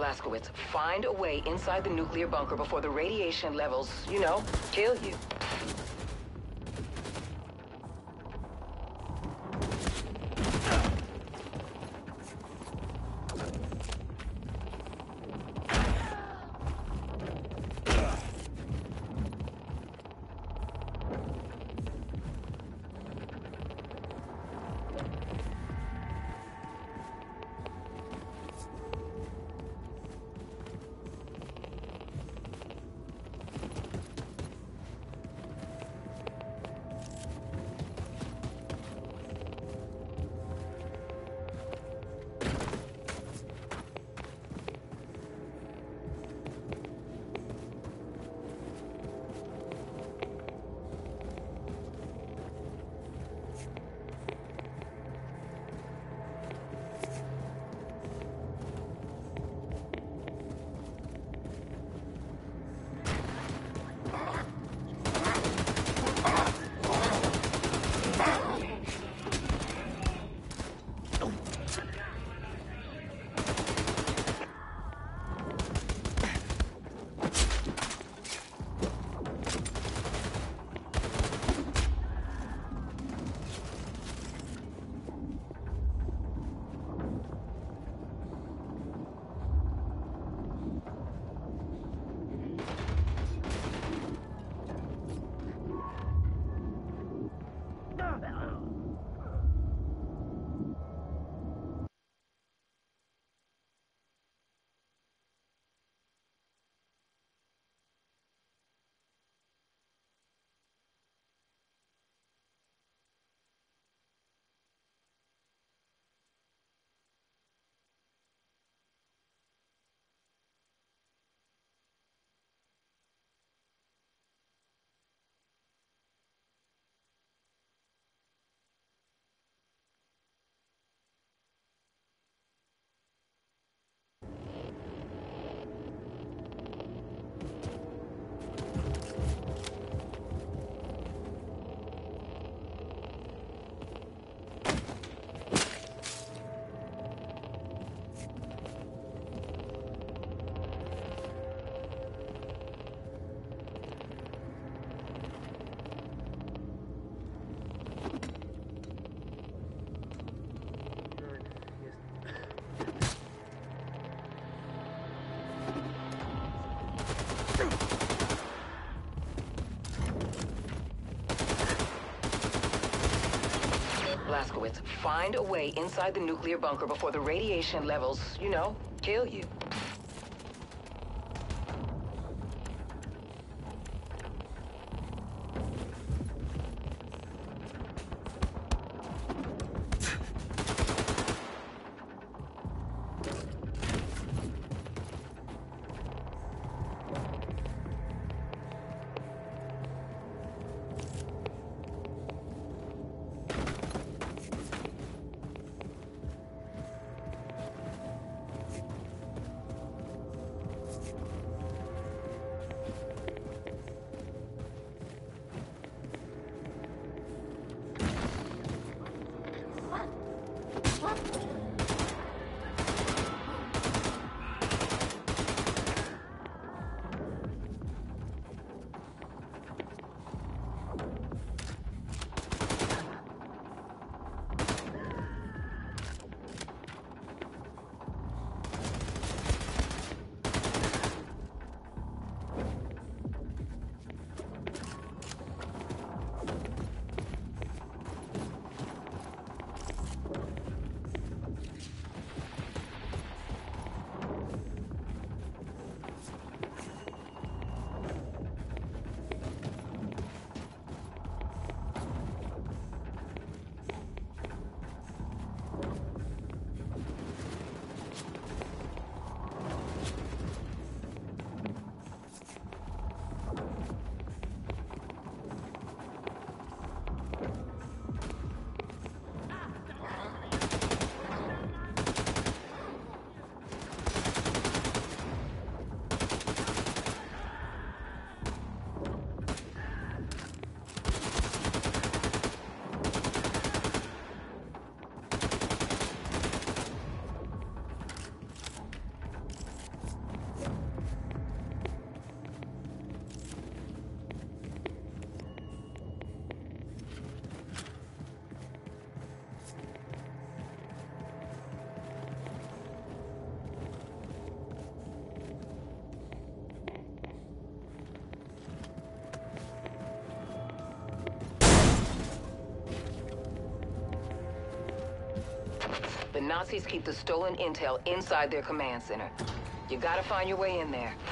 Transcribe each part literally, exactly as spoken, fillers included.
Blazkowicz, find a way inside the nuclear bunker before the radiation levels, you know, kill you. Blazkowicz, find a way inside the nuclear bunker before the radiation levels, you know, kill you. The Nazis keep the stolen intel inside their command center. You gotta find your way in there.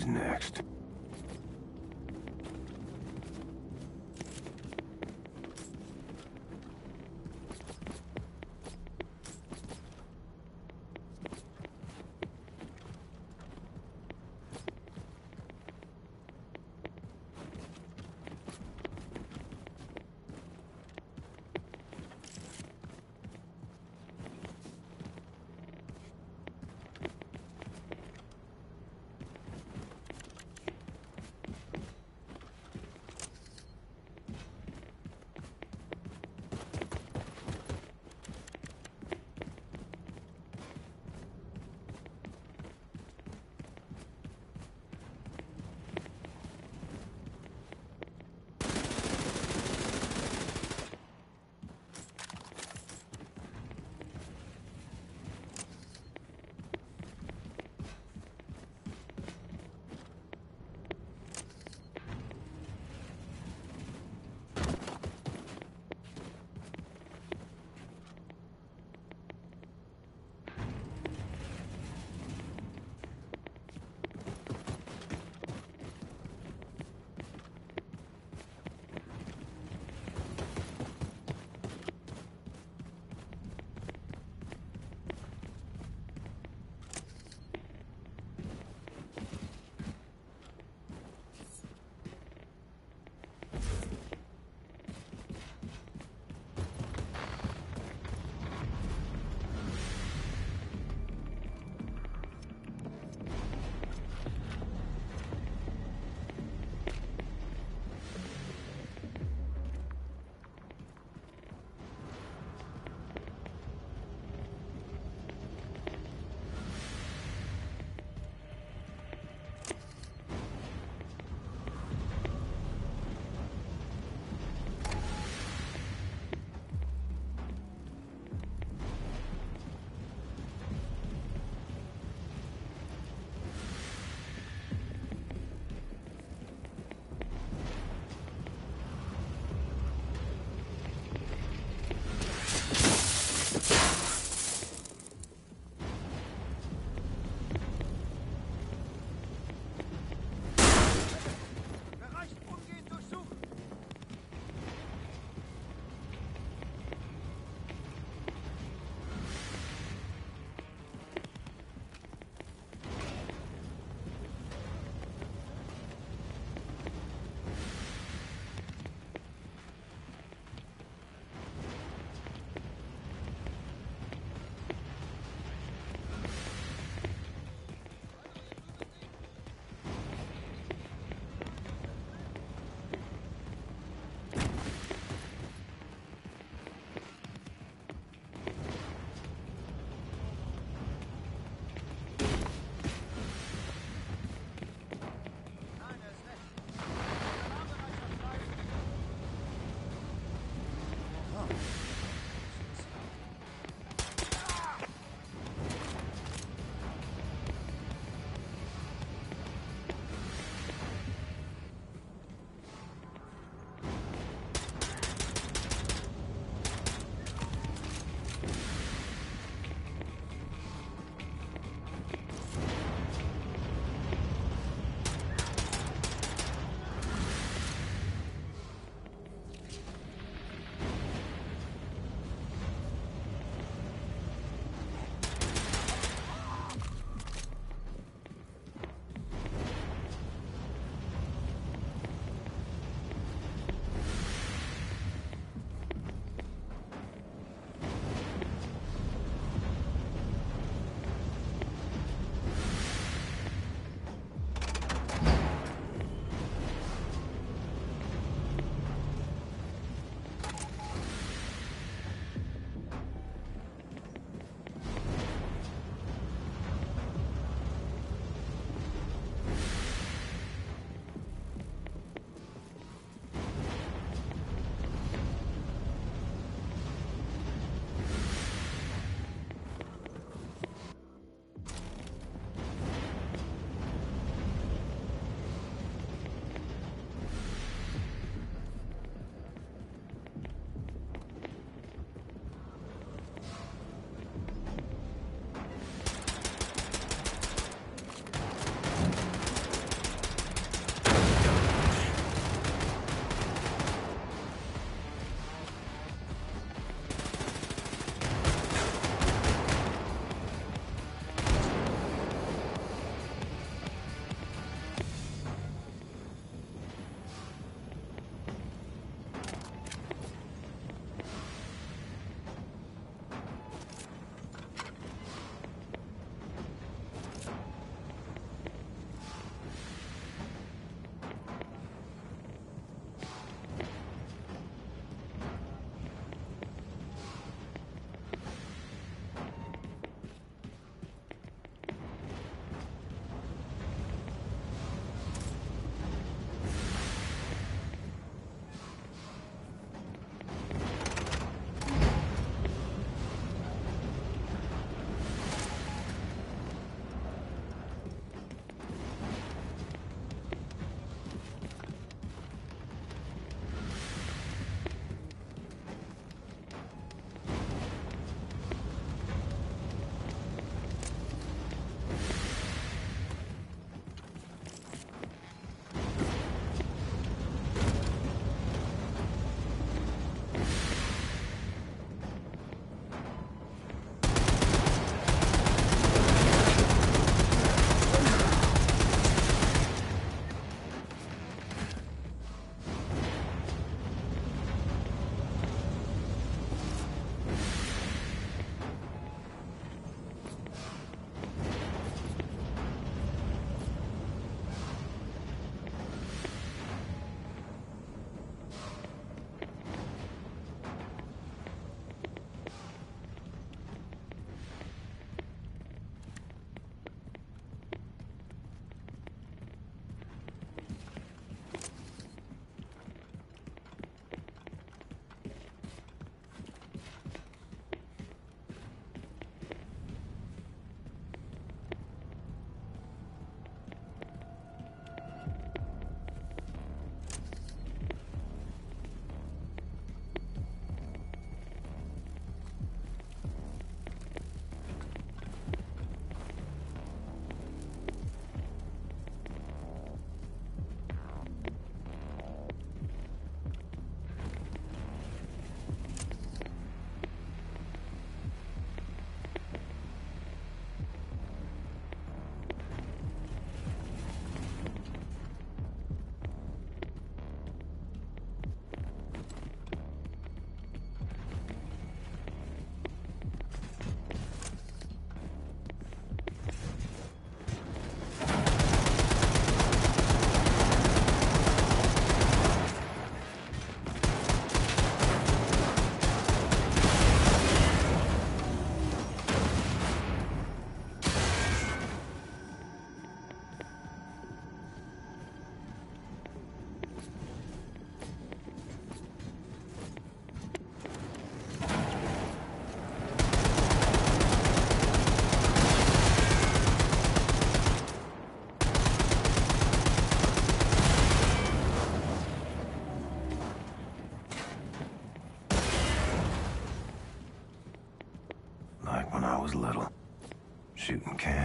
Who's next?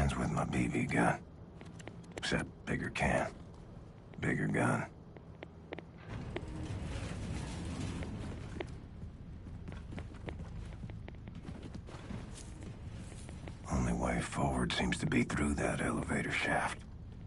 ends with my B B gun. Except bigger can. Bigger gun. Only way forward seems to be through that elevator shaft.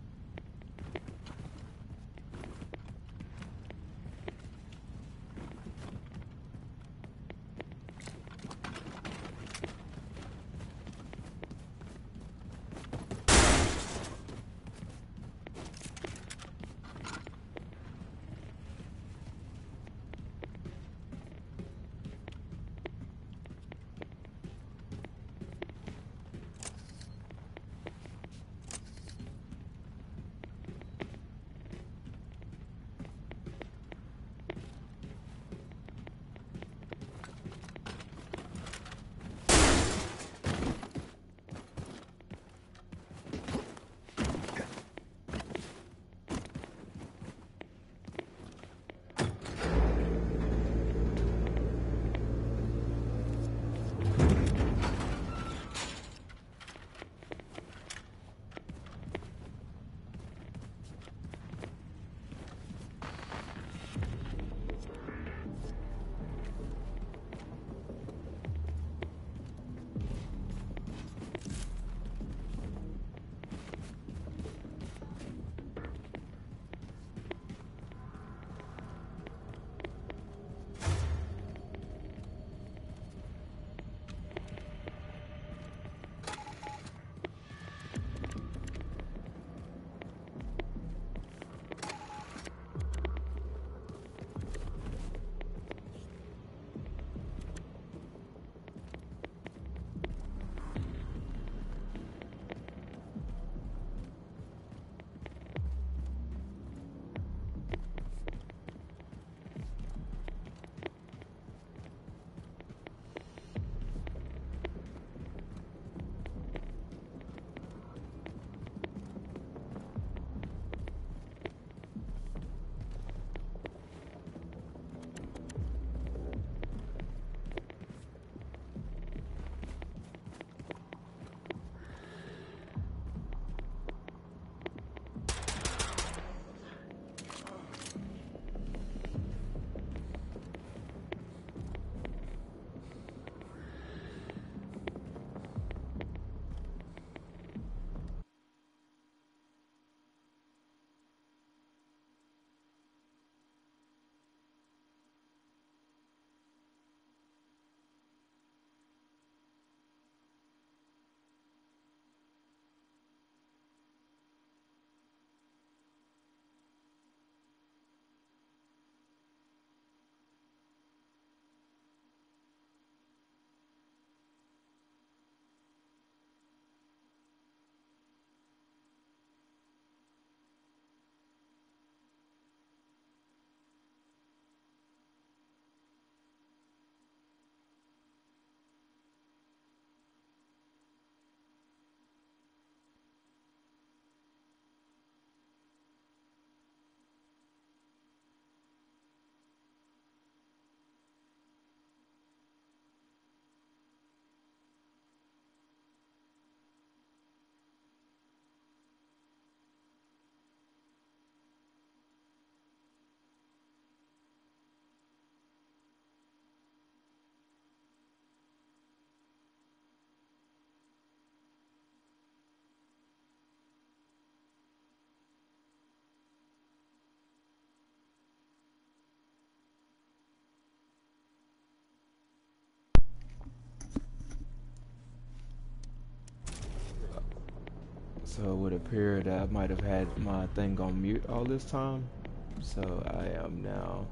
So it would appear that I might have had my thing on mute all this time. So I am now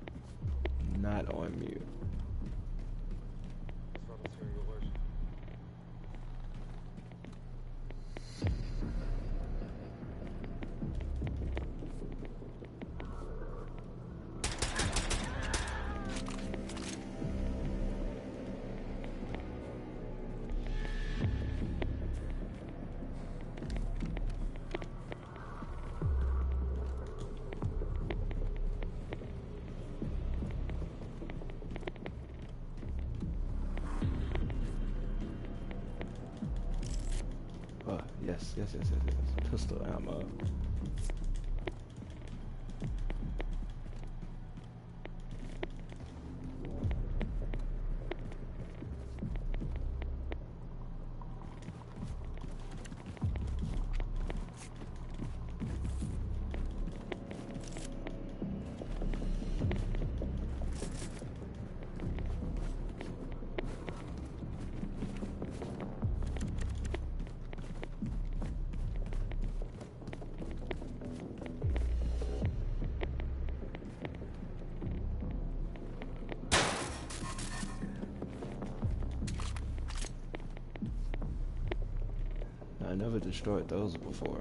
not on mute. yes, yes, yes, yes, yes. Pistol ammo. I never destroyed those before.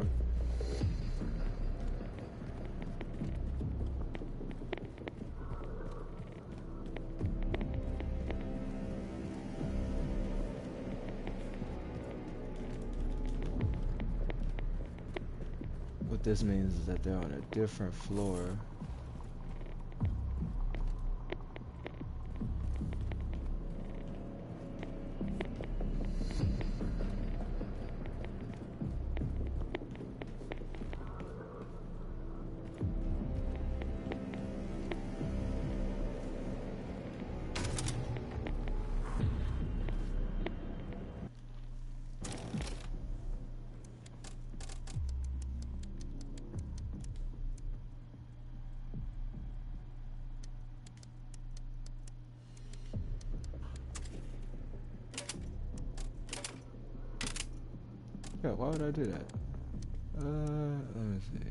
What this means is that they're on a different floor. Yeah, why would I do that? Uh, let me see.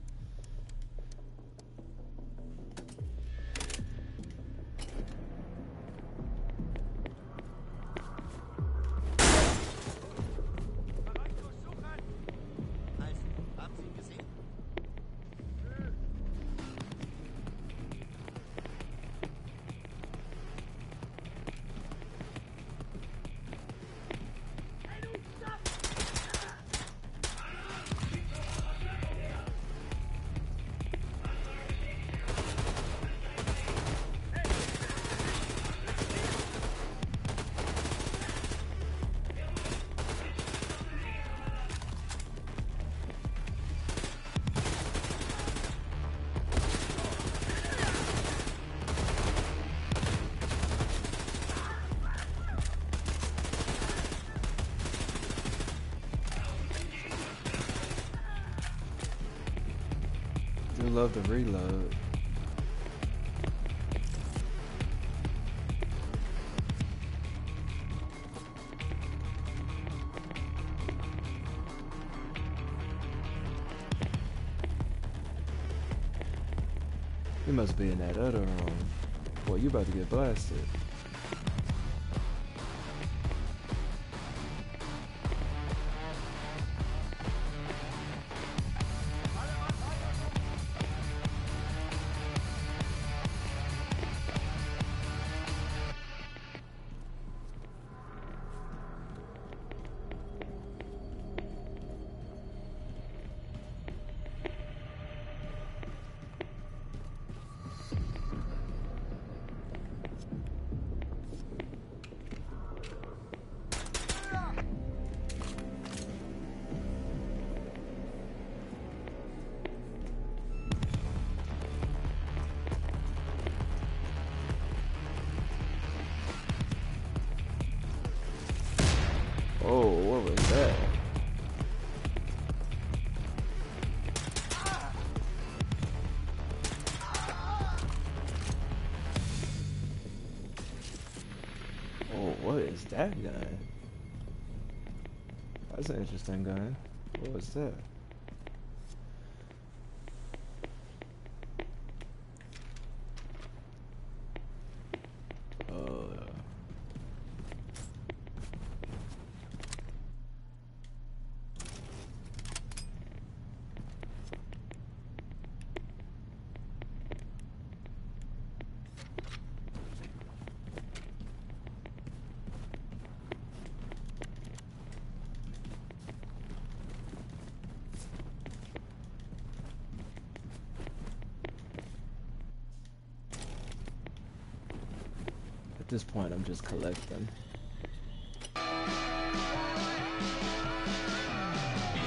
I love the reload. You must be in that other room. Boy, you about to get blasted. Oh, what was that? Oh, what is that gun? That's an interesting gun. What was that? Oh. At this point, I'm just collecting.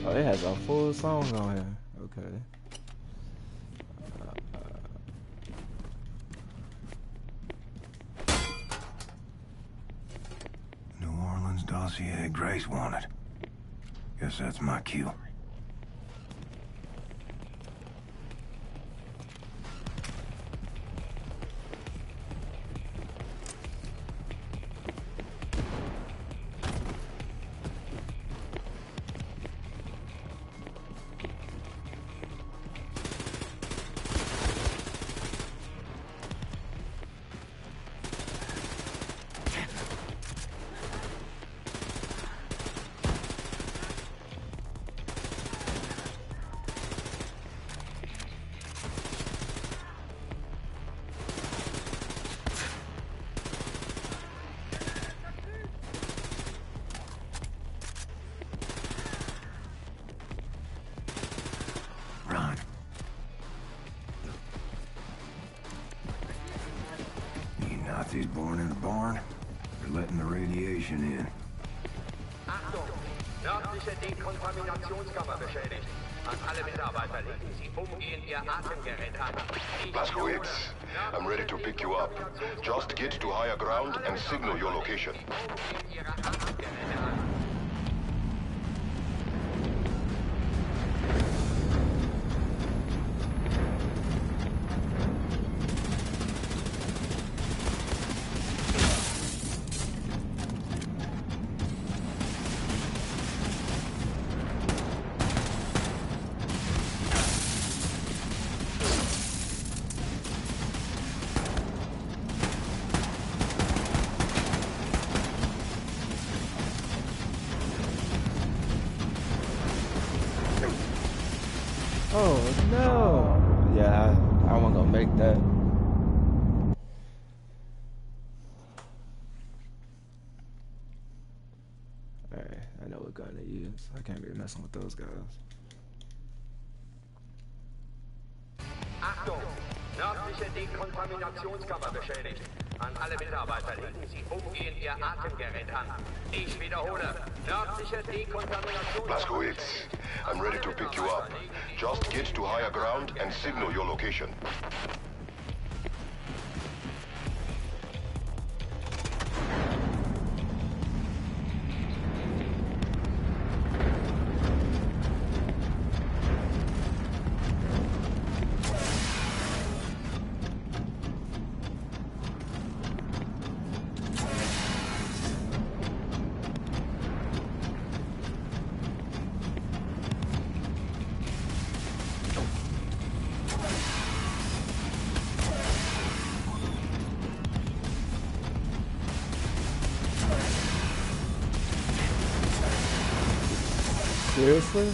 Oh, it has a full song on here. Okay. New Orleans dossier Grace wanted. Guess that's my cue. Nazis born in the barn. They're letting the radiation in. Achtung! Nördliche Dekontaminationskammer beschädigt. An alle Mitarbeiter legen Sie umgehend Ihr Atemgerät an. Blasco X, I'm ready to pick you up. Just get to higher ground and signal your location. Umgehend Ihre Atemgeräte an. Oh no! Yeah, I, I wasn't gonna make that. Alright, I know what gun to use. I can't be messing with those guys. Achtung! Nördliche Dekontaminationskammer beschädigt. An alle Mitarbeiter legen Sie umgehend Ihr Atemgerät an. Ich wiederhole. Nördliche Dekontaminationskammer. Blasco X, I'm ready to pick you up. Just get to higher ground and signal your location. Seriously?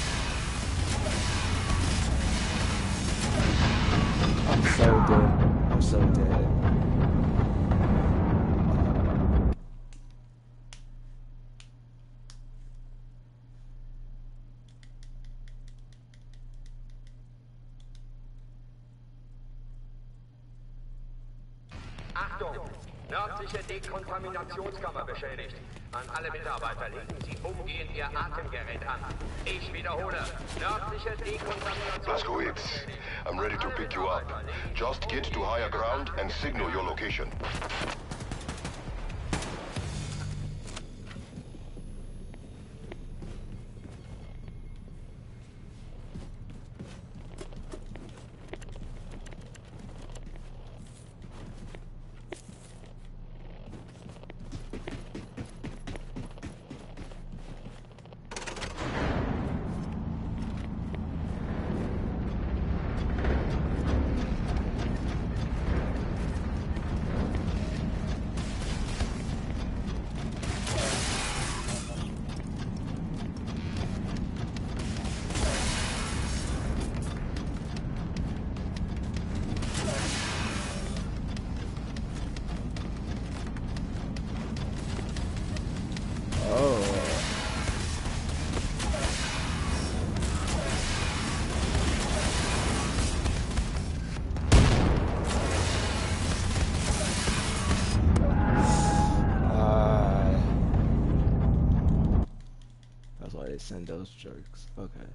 I'm so dead. I'm so dead. Achtung! Nördliche Dekontaminationskammer beschädigt. An alle Mitarbeiter legen Sie umgehend Ihr Atemgerät an. Ich wiederhole. Nördliche Dekontaminationskammer. Blasco X, I'm ready to pick you up. Just get to higher ground and signal your location. send those jerks. Okay.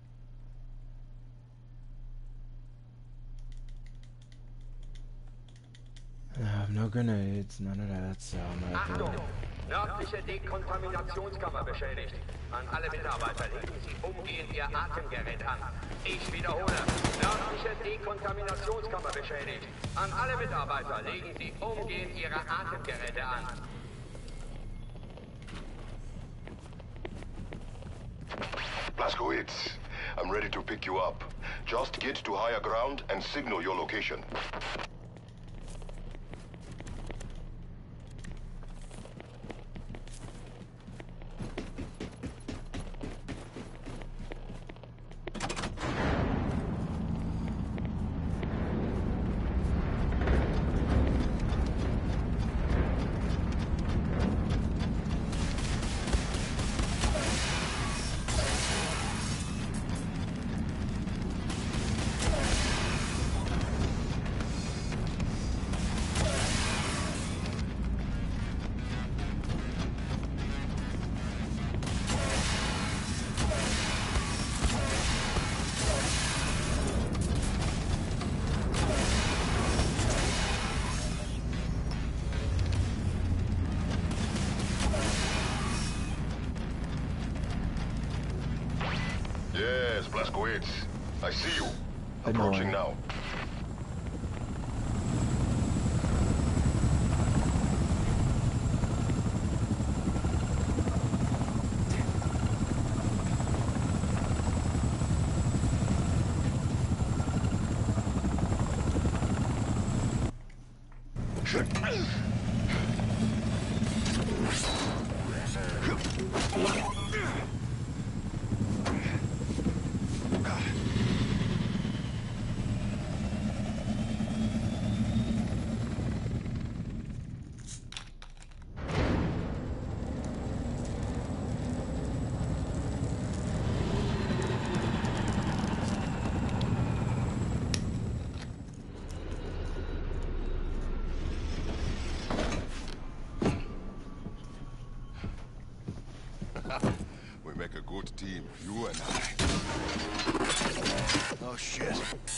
I have no grenades, none of that, so I'm gonna have Achtung! to... Nördliche Dekontaminationskammer beschädigt. An alle Mitarbeiter legen Sie umgehend Ihr Atemgerät an. Ich wiederhole. Nördliche Dekontaminationskammer beschädigt. An alle Mitarbeiter legen Sie umgehend Ihre Atemgeräte an. Blazkowicz, I'm ready to pick you up. Just get to higher ground and signal your location. Yes, Blazkowicz. I see you. Approaching now. We make a good team, you and I. Oh, shit.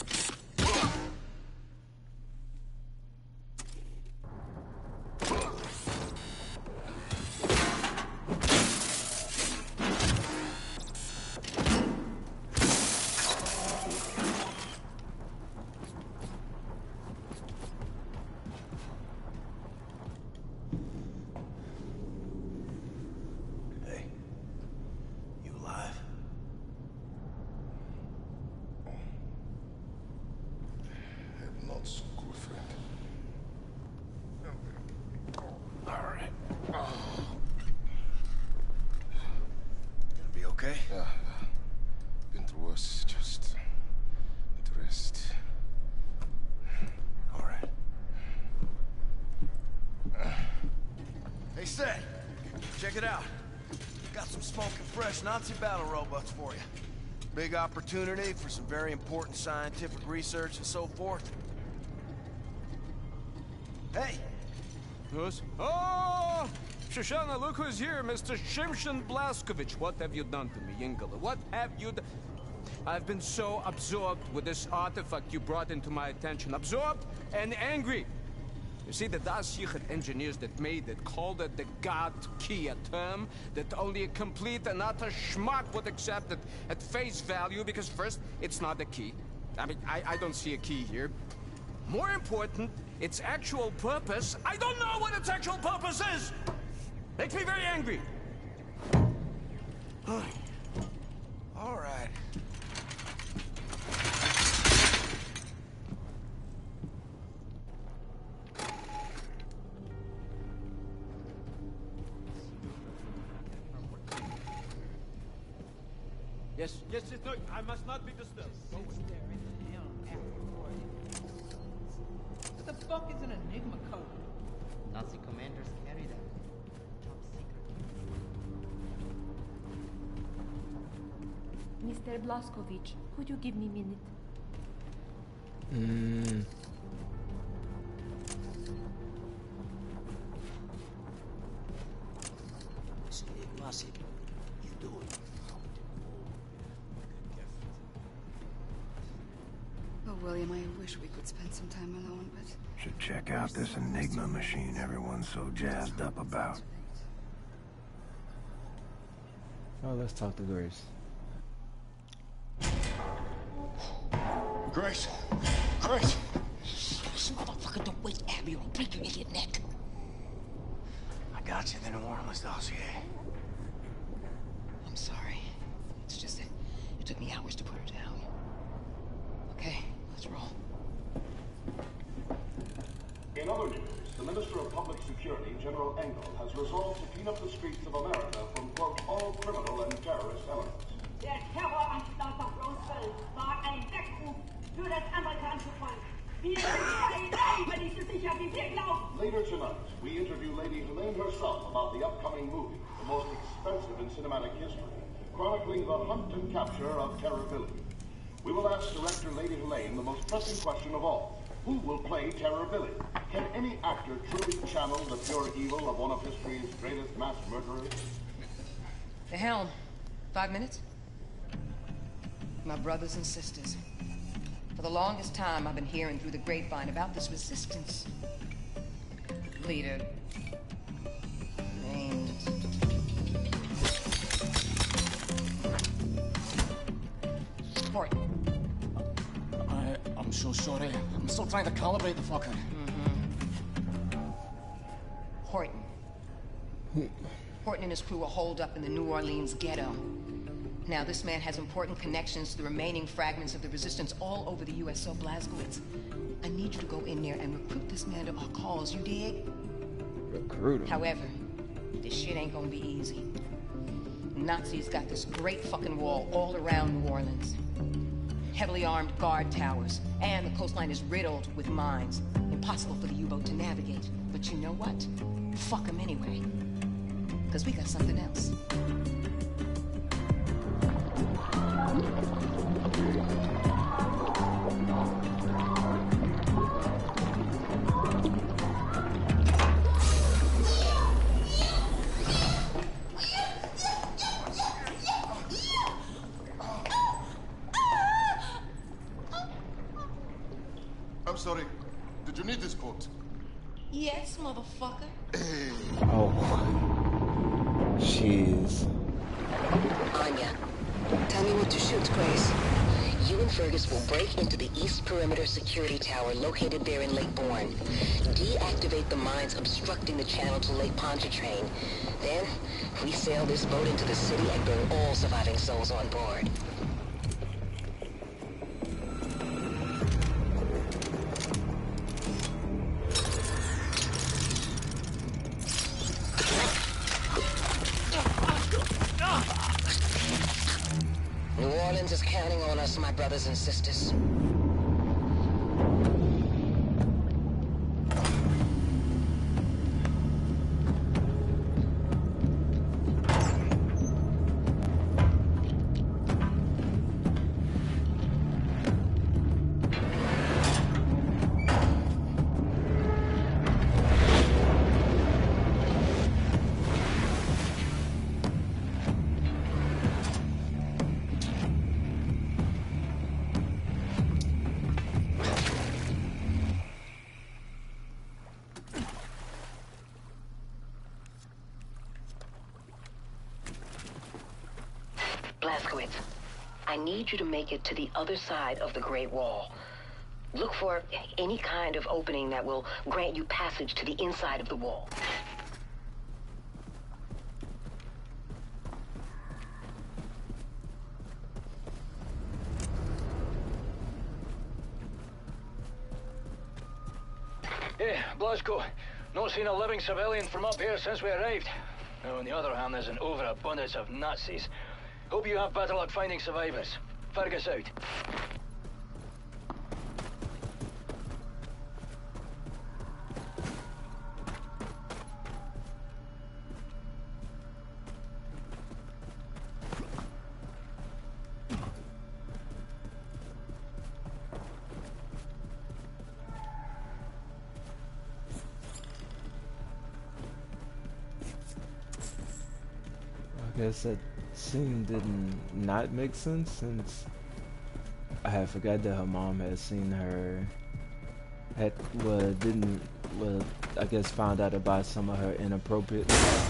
Okay? Yeah. Been through worse. Just need to rest. All right. Hey, Seth. Check it out. Got some smoking fresh Nazi battle robots for you. Big opportunity for some very important scientific research and so forth. Hey! Yes? Oh! Shoshana, look who's here, Mister Shimshon Blazkowicz. What have you done to me, Ingela? What have you done? I've been so absorbed with this artifact you brought into my attention. Absorbed and angry. You see, the Das Yichud engineers that made it called it the God Key, a term that only a complete and utter schmuck would accept it at face value, because first, it's not a key. I mean, I, I don't see a key here. More important, its actual purpose. I don't know what its actual purpose is! Makes me very angry. All right. Yes, yes, yes, no, I must not be disturbed. What the fuck is an Enigma code? Nazi commanders carry them. Top secret. Mister Blazkowicz, could you give me a minute? Mm. Listen, Ignacy, you doing? William, I wish we could spend some time alone, but... Should check out this Enigma machine everyone's so jazzed up about. Oh, let's talk to Grace. Grace! Grace! This motherfucker, don't waste Abby or I'll break your idiot neck. I got you the New Orleans dossier. I'm sorry. It's just that it took me hours to put her down. Okay, let's roll. In other news, the Minister of Public Security, General Engel, has resolved to clean up the streets of America from, quote, all criminal and terrorist elements. Der Terroranschlag auf Roswell war ein Weckruf für das amerikanische Volk. Wir sind überlebenssicher, sicher, wie wir glauben. Later tonight, we interview Lady Helene herself about the upcoming movie, the most expensive in cinematic history, chronicling the hunt and capture of Terror Billy. We will ask director Lady Helene the most pressing question of all. Who will play Terror Billy? Can any actor truly channel the pure evil of one of history's greatest mass murderers? The helm. Five minutes? My brothers and sisters. For the longest time, I've been hearing through the grapevine about this resistance. Leader. Named... Horton. I... I'm so sorry. I'm still trying to calibrate the fucker. Mm-hmm. Horton. Horton and his crew are holed up in the New Orleans ghetto. Now, this man has important connections to the remaining fragments of the resistance all over the U S So Blazkowicz. I need you to go in there and recruit this man to our cause, you dig? Recruit him? However, this shit ain't gonna be easy. Nazis got this great fucking wall all around New Orleans. Heavily armed guard towers, and the coastline is riddled with mines. Impossible for the U-boat to navigate. But you know what? Fuck them anyway. Because we got something else. I'm sorry. Did you need this coat? Yes, motherfucker. Oh. Jeez. Anya, tell me what to shoot, Grace. You and Fergus will break into the East Perimeter Security Tower located there in Lake Bourne. Deactivate the mines obstructing the channel to Lake Pontchartrain. Then, we sail this boat into the city and burn all surviving souls on board. New Orleans is counting on us, my brothers and sisters. Blazkowicz, I need you to make it to the other side of the Great Wall. Look for any kind of opening that will grant you passage to the inside of the wall. Hey, Blazko. Not seen a living civilian from up here since we arrived. Now, on the other hand, there's an overabundance of Nazis. Hope you have better luck finding survivors. Fergus out. I guess that scene didn't not make sense since I had forgot that her mom had seen her. Had well didn't well I guess found out about some of her inappropriate.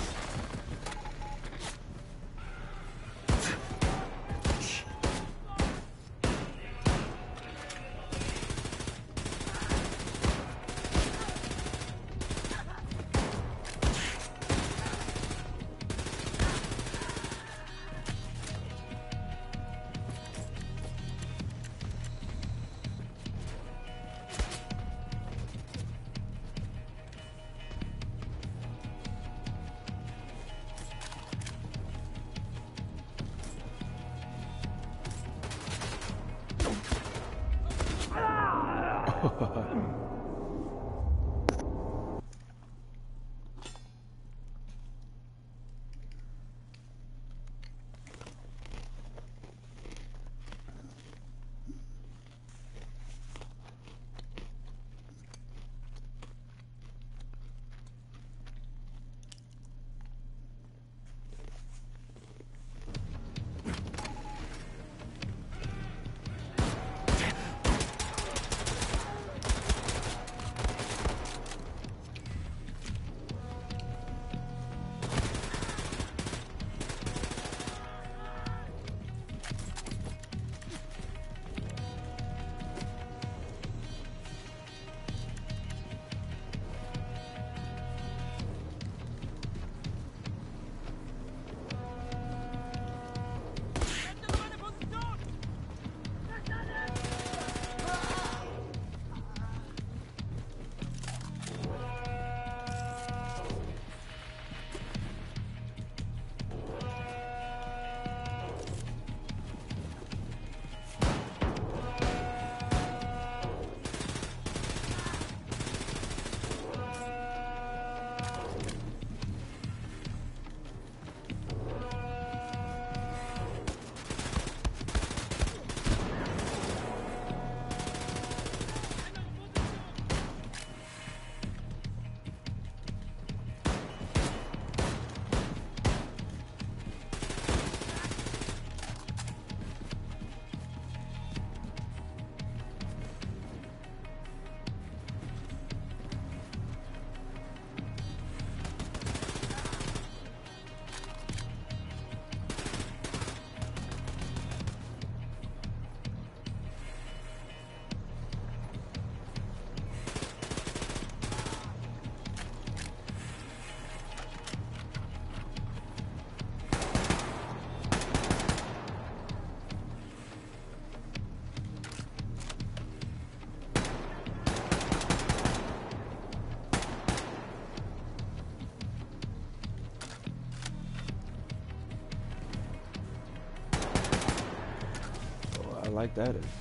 Like that is.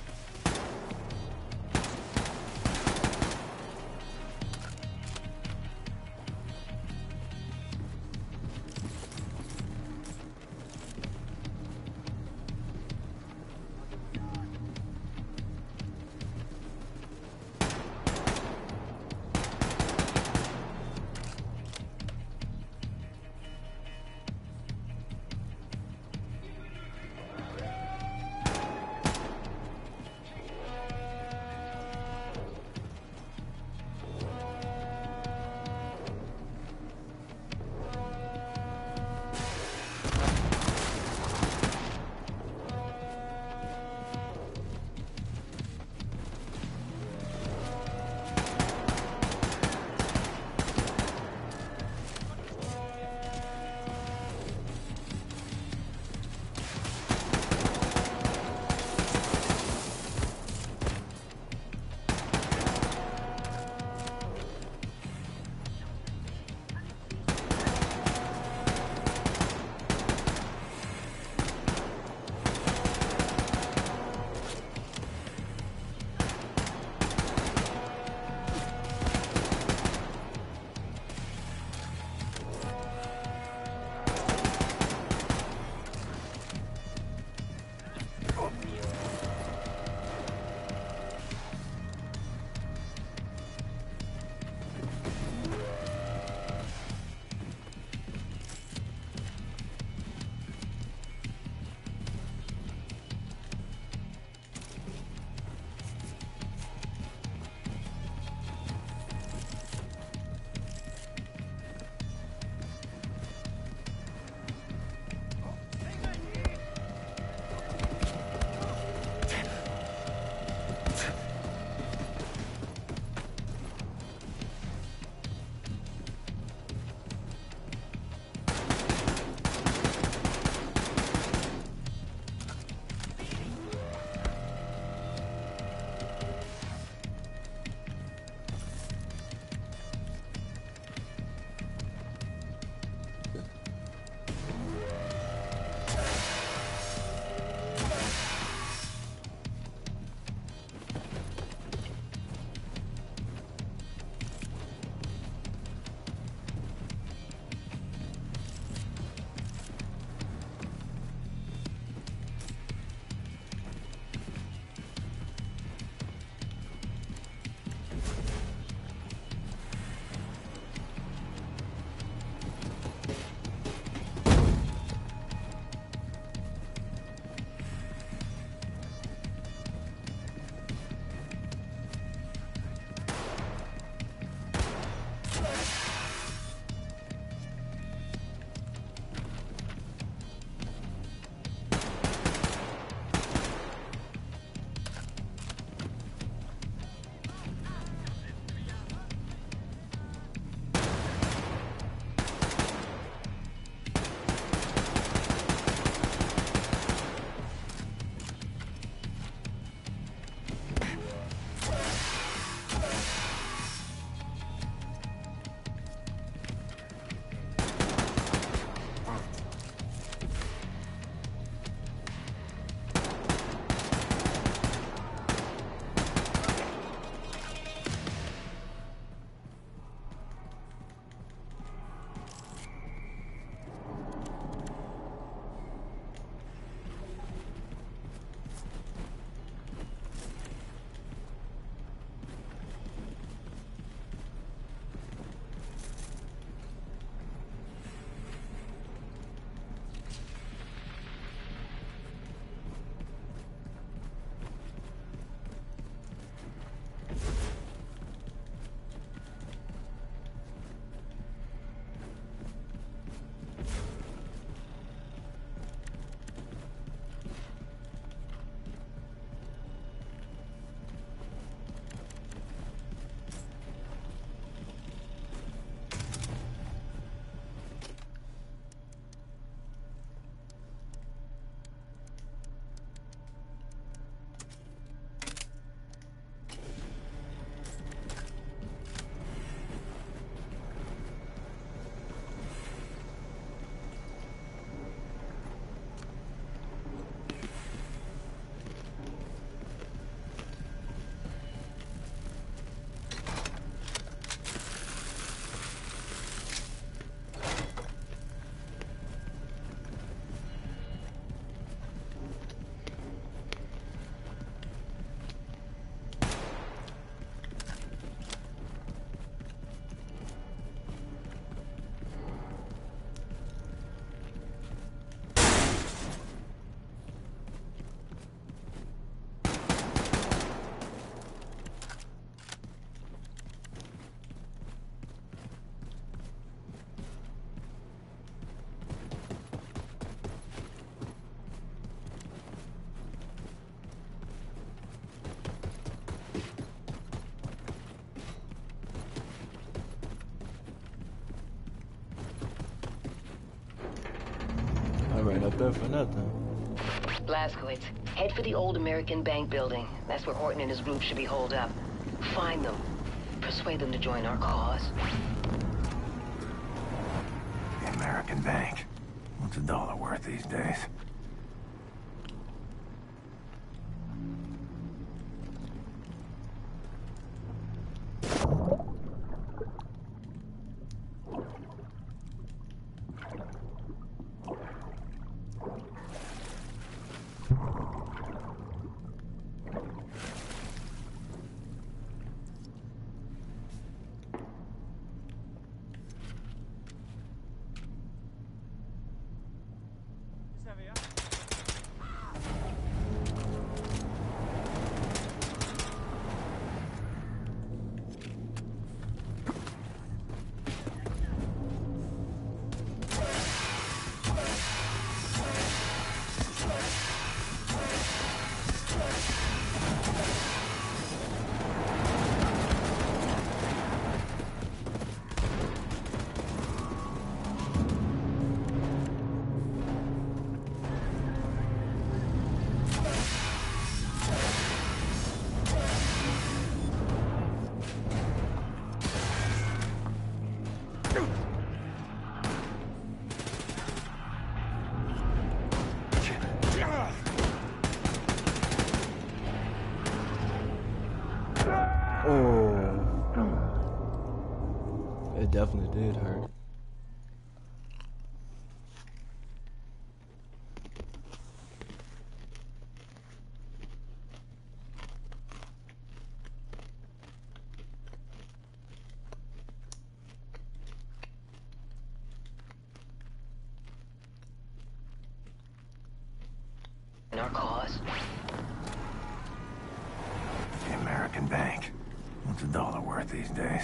there for nothing. Blazkowicz, head for the old American Bank building. That's where Horton and his group should be holed up. Find them. Persuade them to join our cause. The American Bank. What's a dollar worth these days? It definitely did hurt. In our cause. The American Bank. What's a dollar worth these days?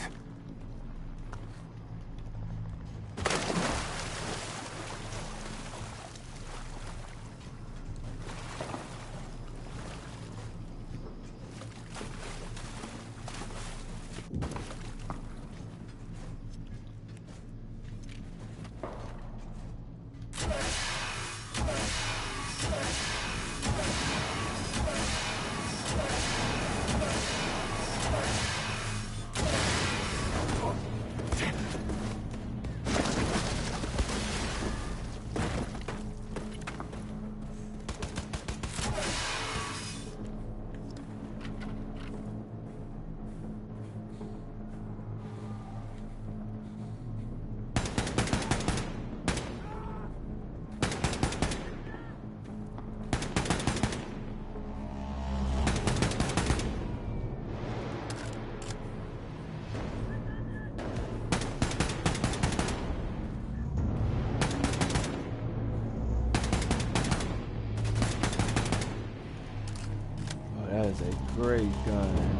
That is a great gun.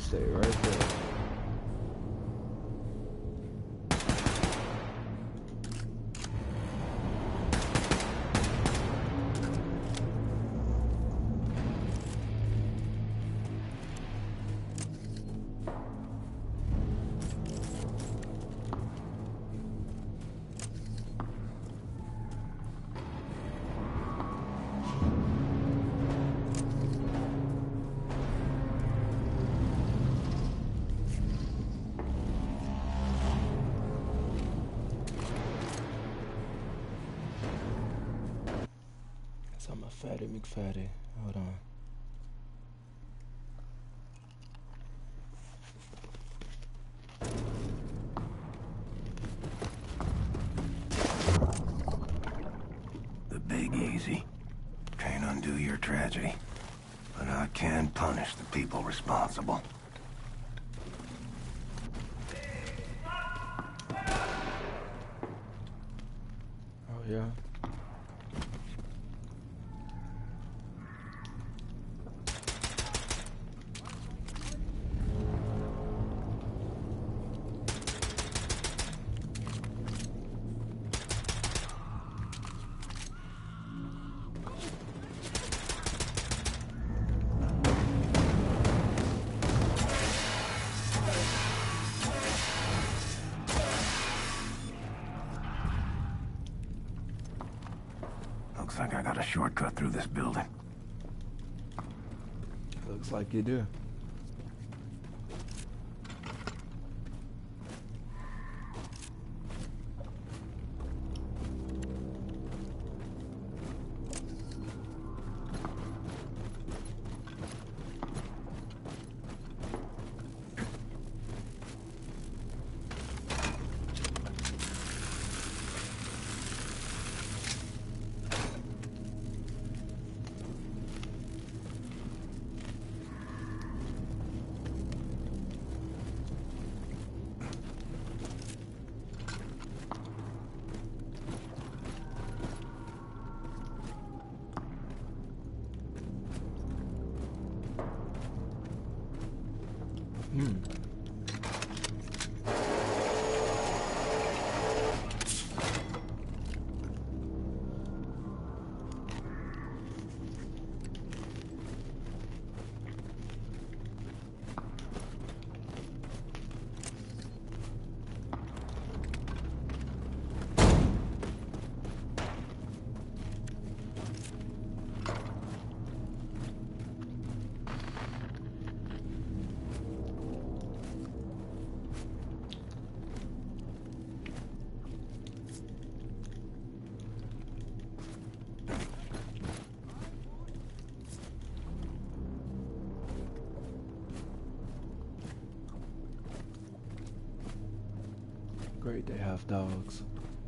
stay right there. I'm a fatty McFatty. Hold on. The Big Easy. Can't undo your tragedy, but I can punish the people responsible. Oh yeah. Looks like I got a shortcut through this building. Looks like you do. Hmm. Great, they have dogs.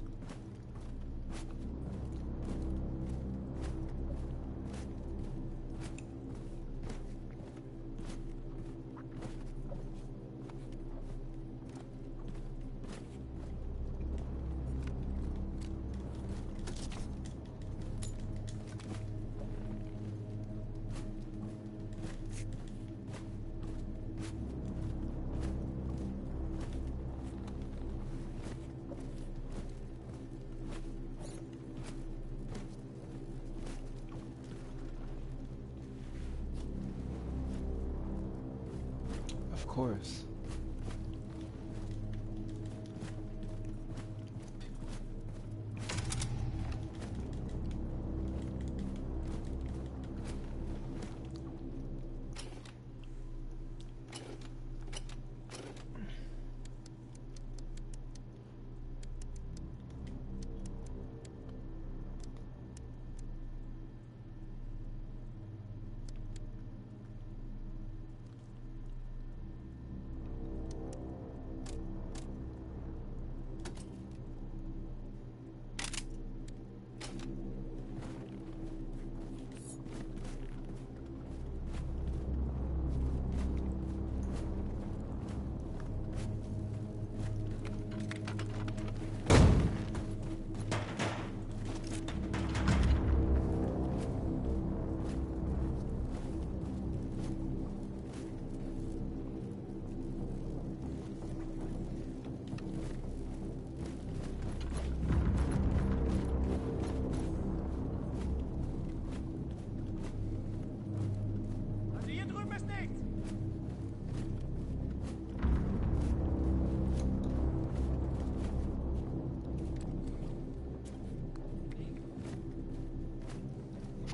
Of course.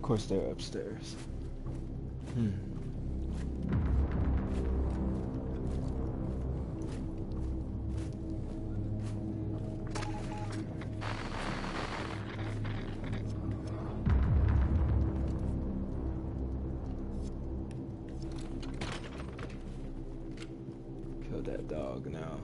course, they're upstairs. Hmm. Kill that dog now.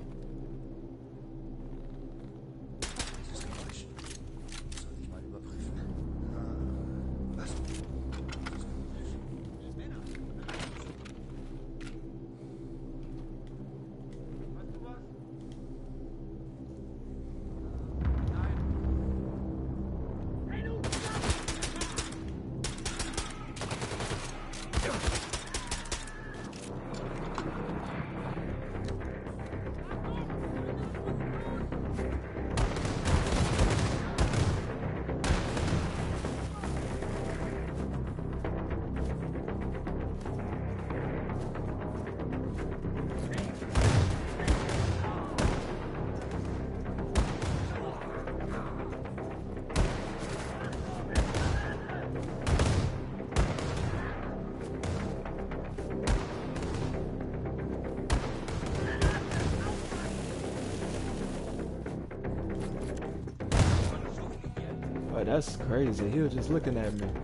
Oh, that's crazy. He was just looking at me.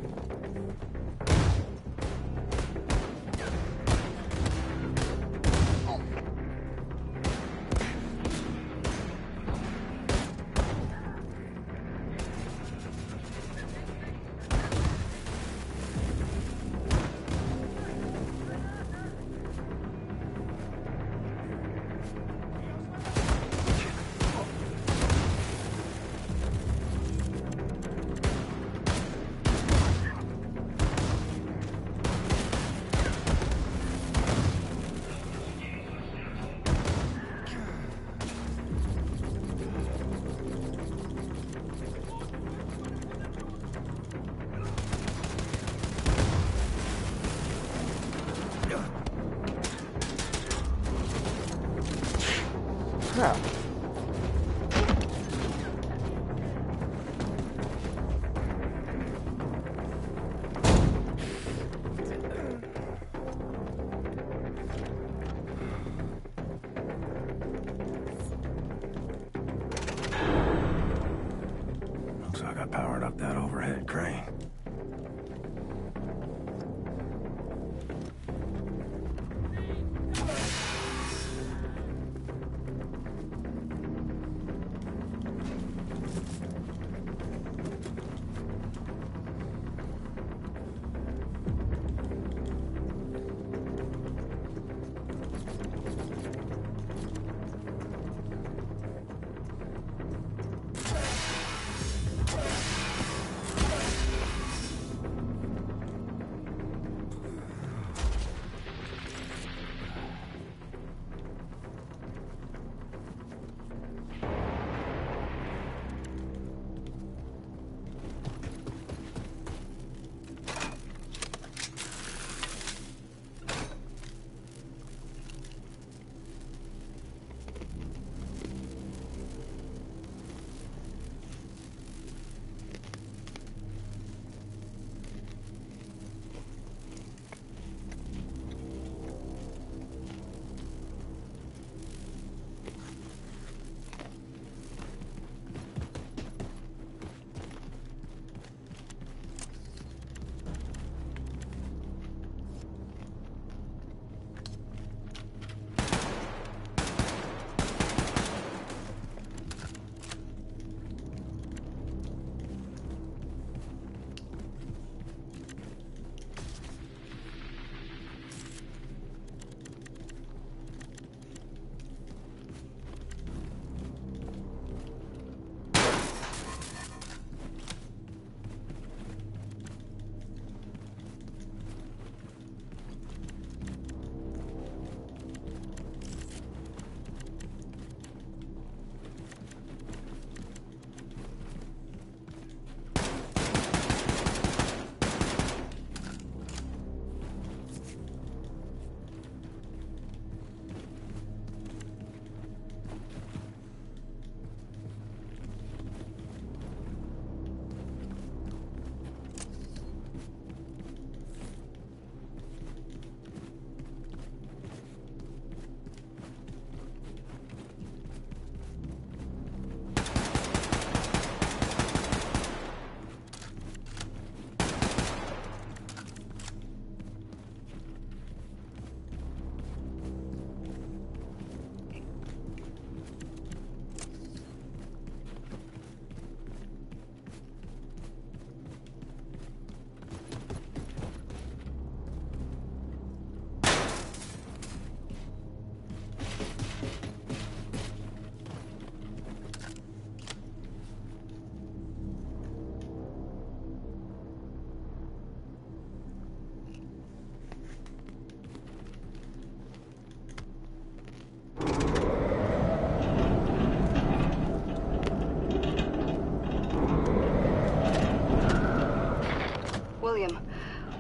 Crap. Looks like I powered up that overhead crane.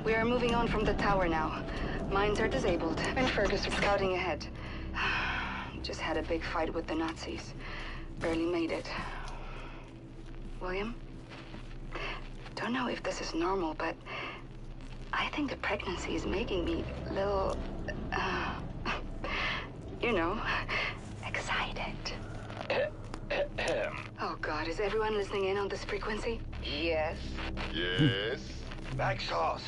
We are moving on from the tower now. Mines are disabled, and Fergus is scouting ahead. Just had a big fight with the Nazis. Barely made it. William? Don't know if this is normal, but I think the pregnancy is making me a little, uh, you know, excited. Oh God, is everyone listening in on this frequency? Yes. Yes? Back sauce.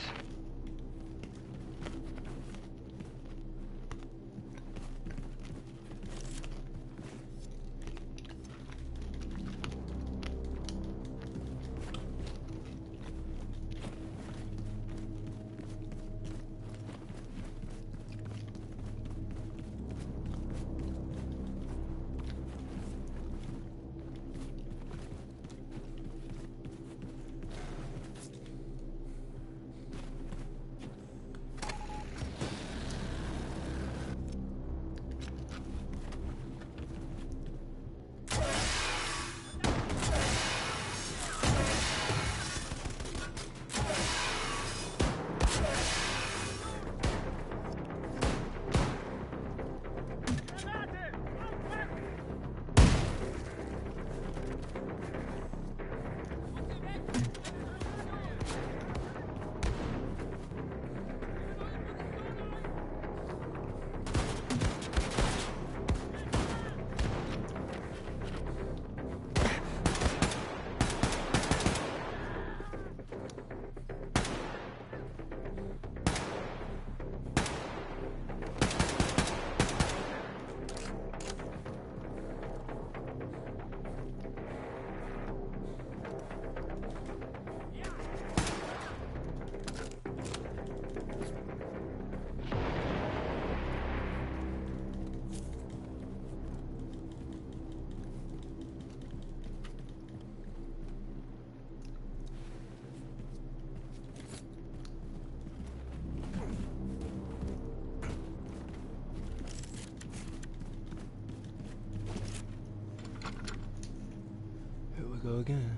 Go again.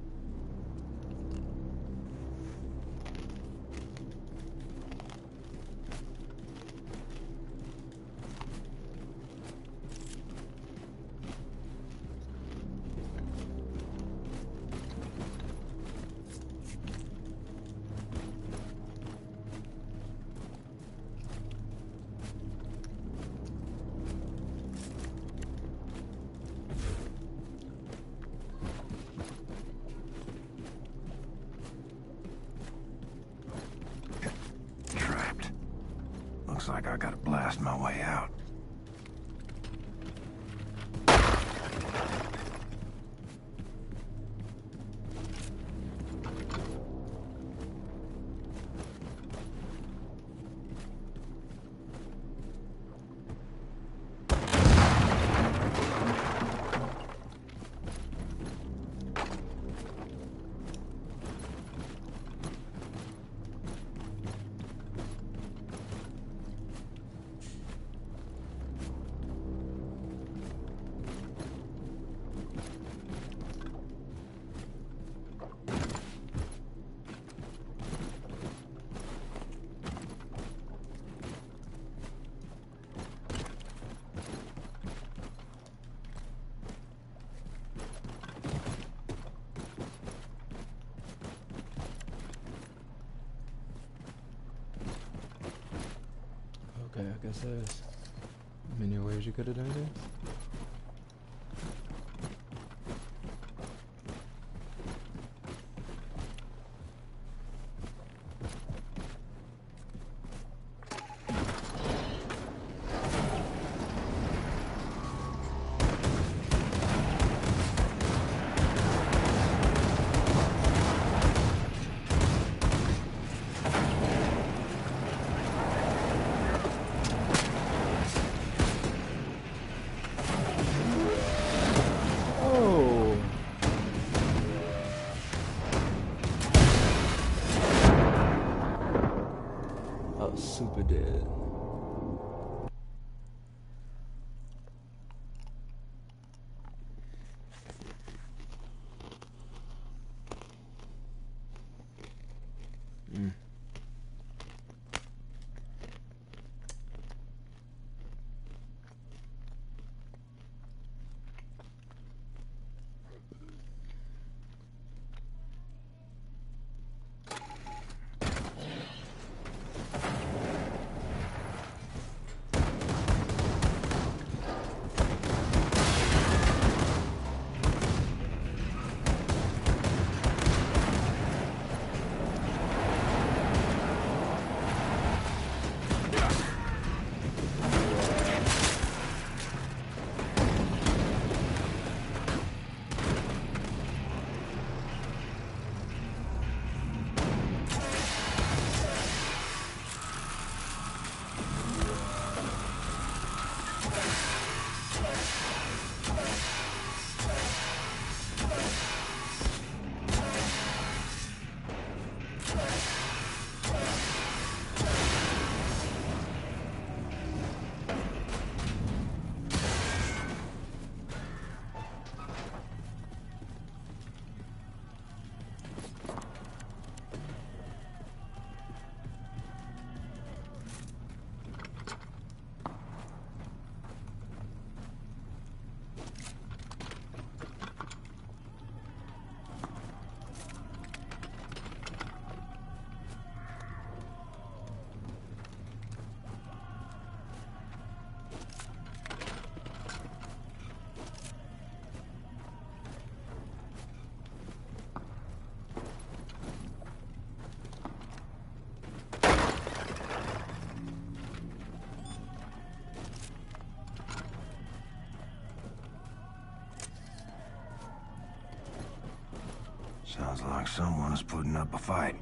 Looks like I gotta blast my way out. Okay, I guess there's many ways you could have done this. Sounds like someone is putting up a fight.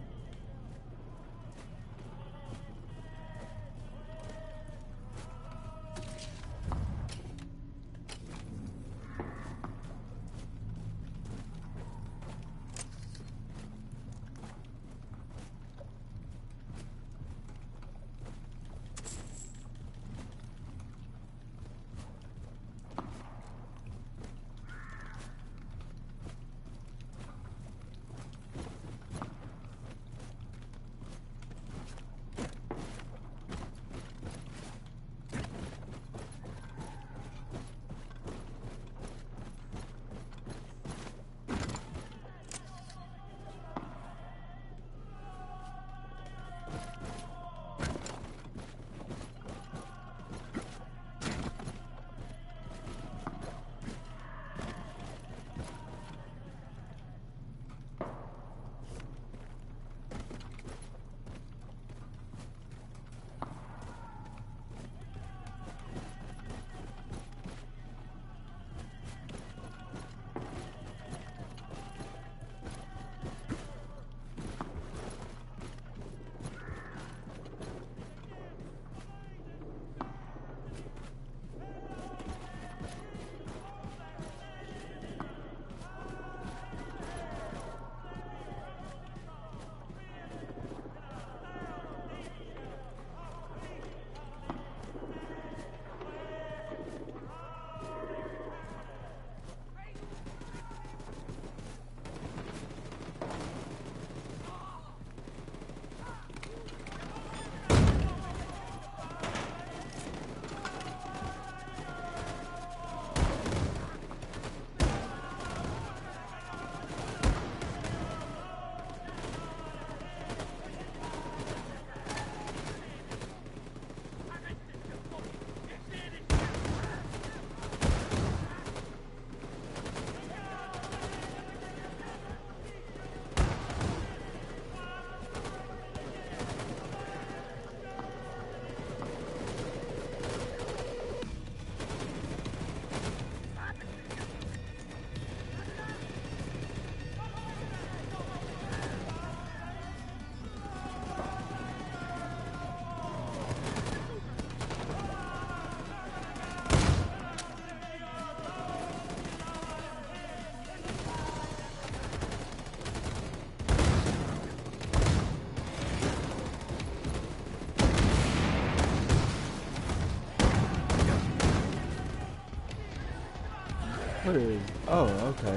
What is... Oh, okay.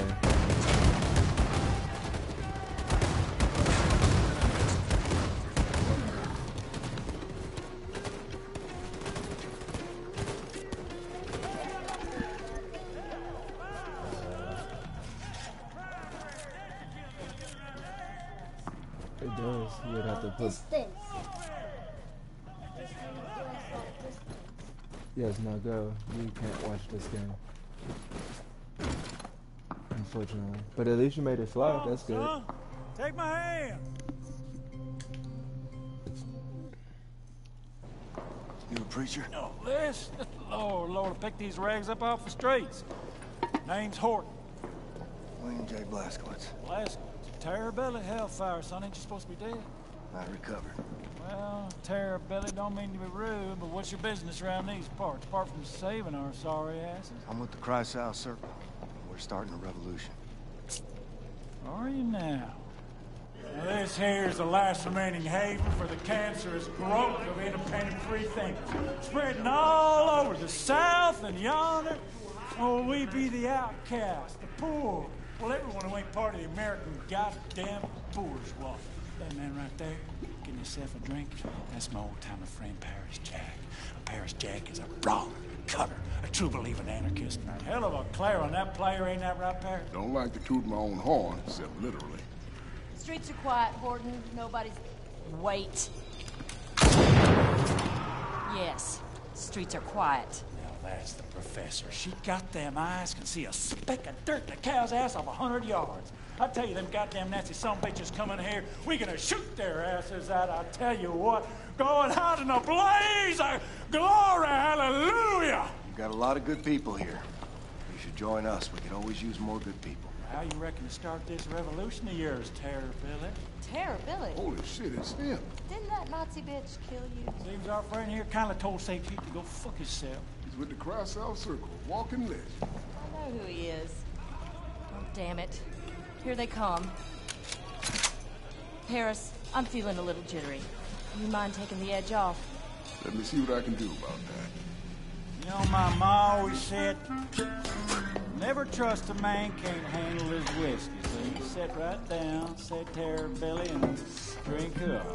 It does. You would have to put... Distance. Yes, now go. You can't watch this game. Unfortunately. But at least you made it fly. That's good. Son, take my hand. You a preacher? No, this. Lord, Lord, pick these rags up off the streets. Name's Horton. William J. Blazkowicz. Blazkowicz. Terror-belly hellfire, son. Ain't you supposed to be dead? I recovered. Well, terror-belly don't mean to be rude, but what's your business around these parts, apart from saving our sorry asses? I'm with the Kreisau Circle. We're starting a revolution. Are you now? Now this here's the last remaining haven for the cancerous growth of independent free thinkers, spreading all over the South and yonder. Oh, we be the outcast, the poor. Well, everyone who ain't part of the American goddamn bourgeois. That man right there, getting himself a drink, that's my old-timer friend Paris Jack. Paris Jack is a brawler, a cutter, a true-believing anarchist, and a hell of a player on that player, ain't that right, Paris? Don't like to toot my own horn, except literally. Streets are quiet, Horton. Nobody's... Wait. Yes, streets are quiet. Now that's the professor. She got them eyes, can see a speck of dirt in a cow's ass off a hundred yards. I tell you, them goddamn Nazi son bitches coming here, we gonna shoot their asses out. I tell you what, going out in a blaze of glory, hallelujah! You've got a lot of good people here. You should join us. We could always use more good people. How you reckon to start this revolution of yours, Terror Billy? Terror Billy? Holy shit, it's him. Didn't that Nazi bitch kill you? Seems our friend here kind of told Saint Pete to go fuck himself. He's with the Cross-South Circle, walking legend. I know who he is. Oh, damn it. Here they come. Paris, I'm feeling a little jittery. You mind taking the edge off? Let me see what I can do about that. You know, my ma always said, never trust a man can't handle his whiskey. So you sit right down, say Terror Billy, and drink up.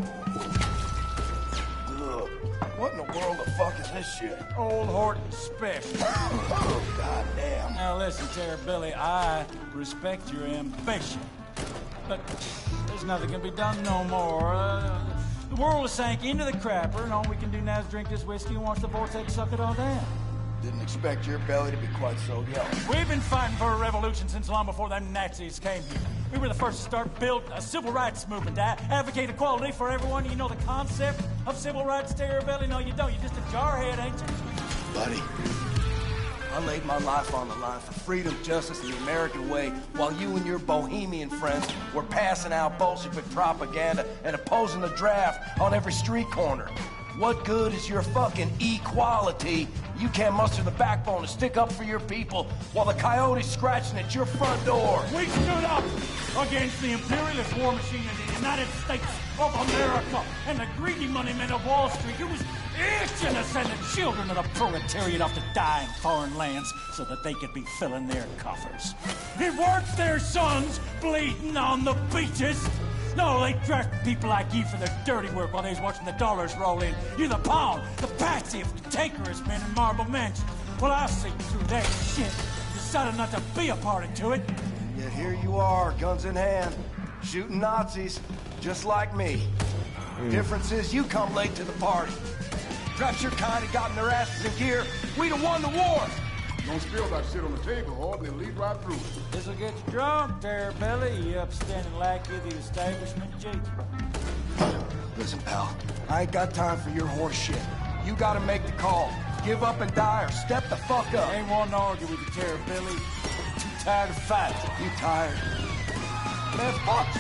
Ugh. What in the world the fuck is this shit? Old Horton Special. Oh, goddamn. Now listen, Terror Billy, I respect your ambition. But there's nothing can be done no more. Uh, the world has sank into the crapper, and all we can do now is drink this whiskey and watch the vortex suck it all down. Didn't expect your belly to be quite so yellow. We've been fighting for a revolution since long before them Nazis came here. We were the first to start build a civil rights movement to advocate equality for everyone. You know the concept of civil rights, Terror Billy? No, you don't. You're just a jarhead, ain't you? Buddy, I laid my life on the line for freedom, justice, and the American way, while you and your bohemian friends were passing out Bolshevik propaganda and opposing the draft on every street corner. What good is your fucking equality? You can't muster the backbone to stick up for your people while the coyote's scratching at your front door. We stood up against the imperialist war machine in the United States of America and the greedy money men of Wall Street who was itching to send the children of the proletariat off to die in foreign lands so that they could be filling their coffers. It weren't their sons bleeding on the beaches. No, they drafted people like you for their dirty work while they was watching the dollars roll in. You're the pawn, the patsy of cantankerous men in Marble Mansion. Well, I've seen through that shit. Decided not to be a party to it. Yet here you are, guns in hand, shooting Nazis, just like me. Mm. Difference is you come late to the party. Perhaps your kind have gotten their asses in gear. We'd have won the war. Don't spill that shit on the table, Horton, and lead right through it. This'll get you drunk, Terror Billy, you upstanding lackey of the establishment, G. Listen, pal, I ain't got time for your horse shit. You gotta make the call. Give up and die or step the fuck up. I ain't wanting to argue with you, Terror Billy. Too tired to fight. You tired? Man,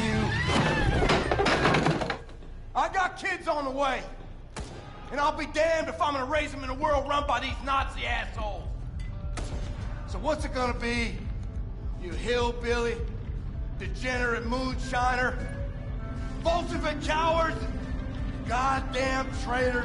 fuck you. I got kids on the way. And I'll be damned if I'm gonna raise them in a world run by these Nazi assholes. So what's it gonna be? You hillbilly, degenerate moonshiner, Bolshevik cowards, goddamn traitors.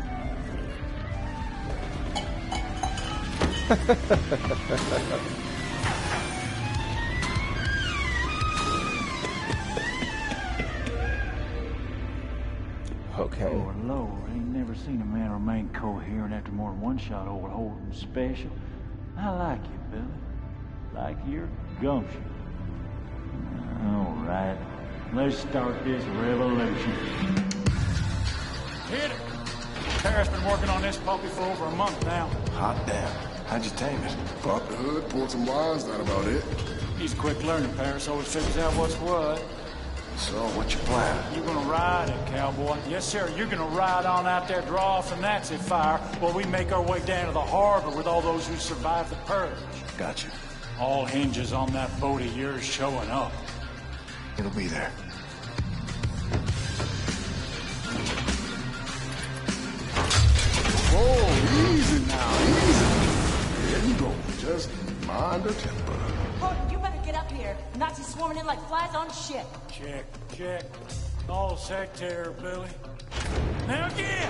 Okay. Oh, Lord, ain't never seen a man remain coherent after more than one shot over Horton Special. I like you, Billy. Like your gumption. All right, let's start this revolution. Hit it! Tara's been working on this puppy for over a month now. Hot damn. How'd you tame it? Pop the hood, pull some wires, not about it. He's quick learning, Paris. Always figures out what's what. So, what's your plan? You're gonna ride it, cowboy. Yes, sir. You're gonna ride on out there, draw off the Nazi fire, while we make our way down to the harbor with all those who survived the purge. Gotcha. All hinges on that boat of yours showing up. It'll be there. Oh, easy now, easy. There you go. Just mind the temper. Horton, you better get up here. Nazis swarming in like flies on shit. Check, check. All set, Terror Billy. Now get!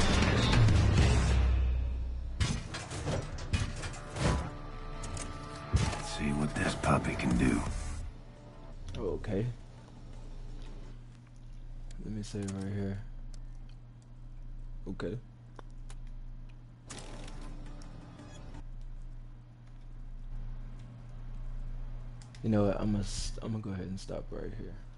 Let's see what this puppy can do. Okay. Let me say right here. Okay. You know what? I'm gonna I'm gonna go ahead and stop right here.